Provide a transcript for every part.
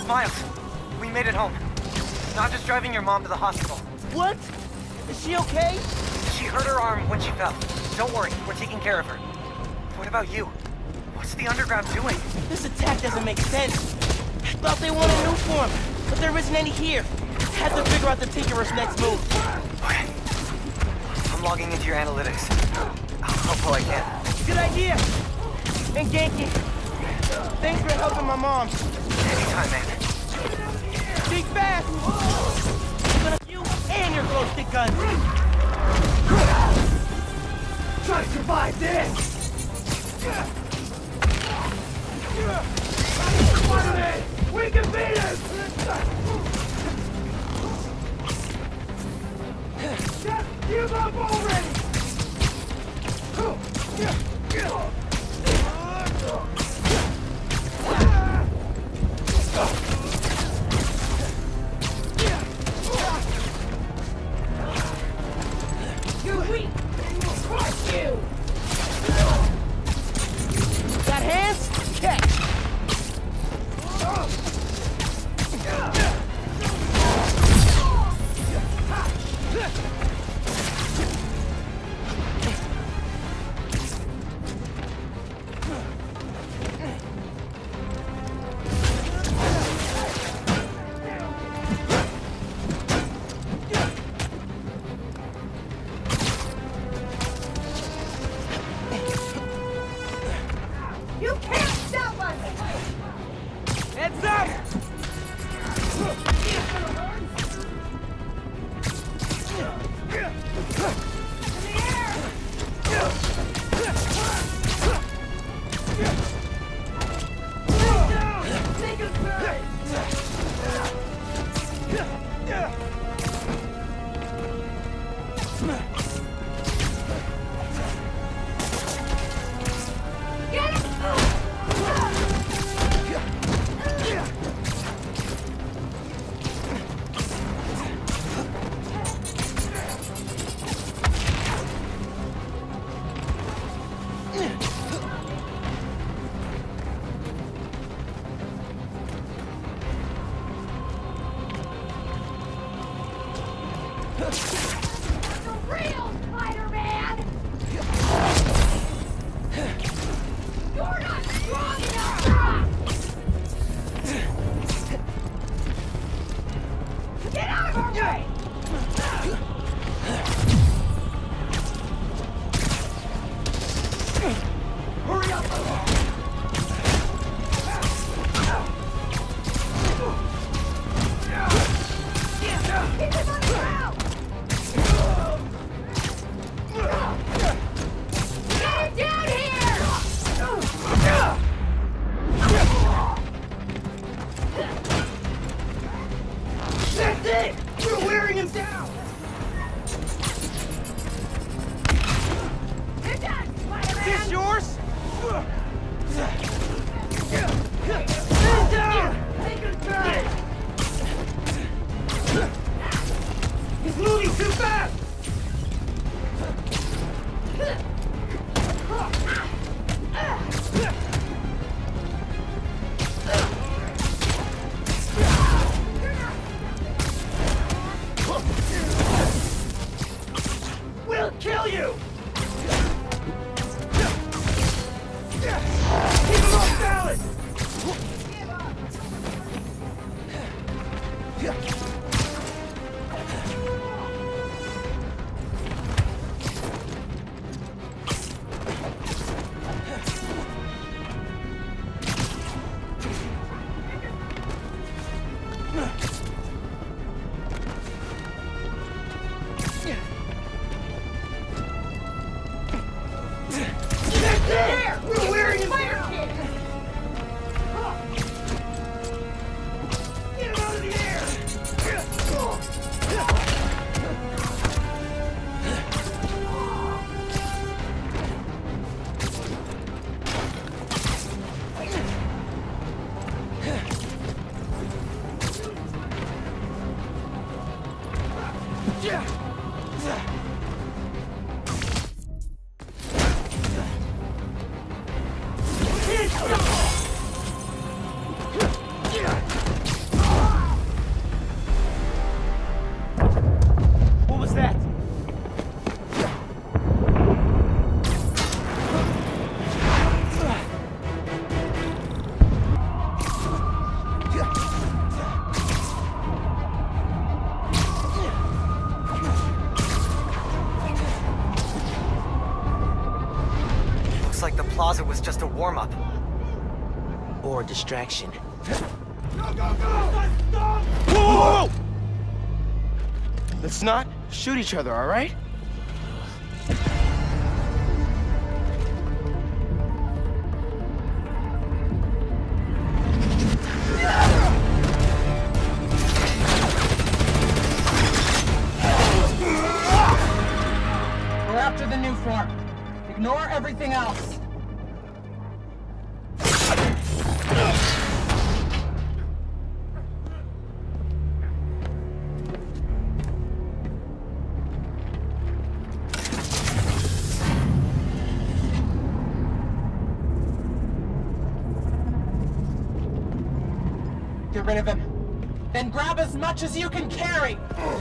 Miles, we made it home. Not just driving your mom to the hospital. What? Is she okay? She hurt her arm when she fell. Don't worry, we're taking care of her. What about you? What's the Underground doing? This attack doesn't make sense. I thought they wanted new form, but there isn't any here. Had to figure out the Tinkerer's next move. Okay. I'm logging into your analytics. I'll help while I can. Good idea. And Genki, thanks for helping my mom. Anytime, man. Be fast! Gonna you and your glow stick gun. Try to survive this! We can beat him! Just give up already! You're weak! Crush you! Got hands? Catch! You can't stop us! Heads up! The real Spider-Man! You're not strong enough! Get out of our way! Hurry up! Keep him on the ground! Get him down here! That's it! We're wearing him down! You're done, Spider-Man! This yours? Stand down! Take his back! He's moving too fast! We'll kill you! Keep him off balance! There! We're wearing him down! Kid! Get him out of the air! just a warm-up. Or a distraction. Go, go, go! Stop! Whoa! Let's not shoot each other, all right? We're after the new form. Ignore everything else. Get rid of him. Then grab as much as you can carry.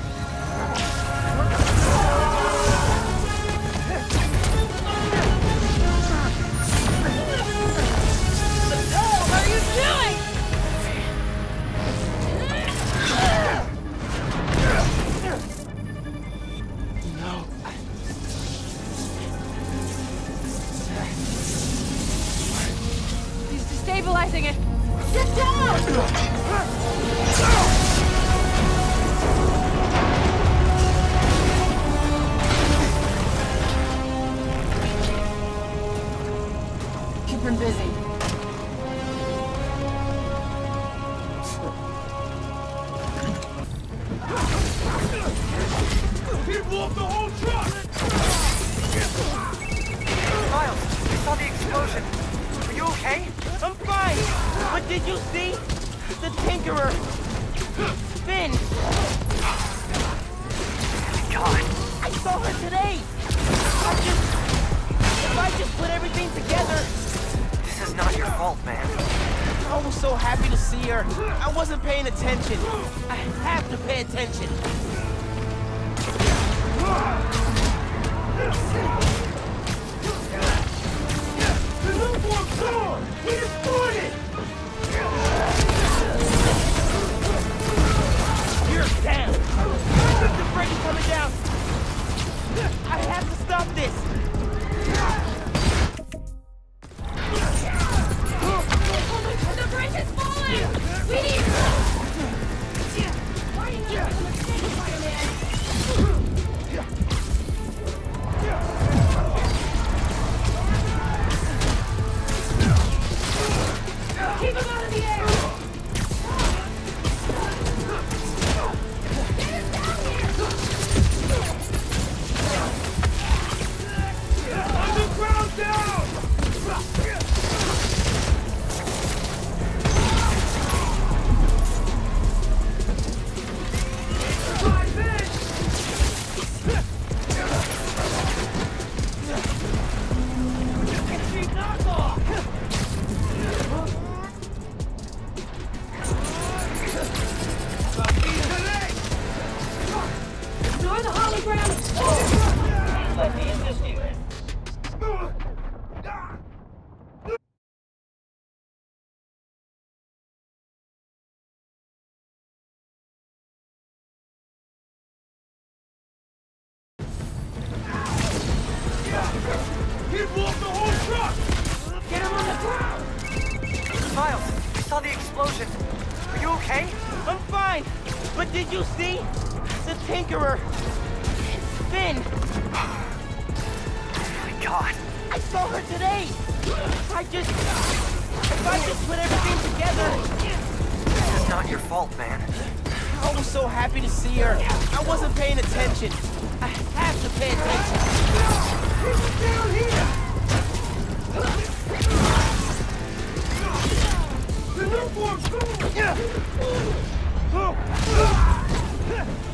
What are you doing? No. He's destabilizing it. Get down! Keep him busy. Miles, I saw the explosion. Are you okay? I'm fine! But did you see? The Tinkerer! Finn! God. I saw her today! If I just put everything together... This is not your fault, man. I was so happy to see her. I wasn't paying attention. I have to pay attention. The new form's gone! We destroyed it! You're down! The bridge is coming down! I have to stop this! The bridge is falling! We need... Why are you keeping the mistake, Spider-Man? Keep him out of the air! Get him down here! Underground down! Ignore the hologram! Let me assist you. People off the whole truck! Get him on the ground! Miles, I saw the explosion. Are you okay? I'm fine! But did you see? The Tinkerer! Finn! My God. I saw her today! If I just put everything together... This is not your fault, man. I was so happy to see her. I wasn't paying attention. I have to pay attention. Down here! The new form's gone!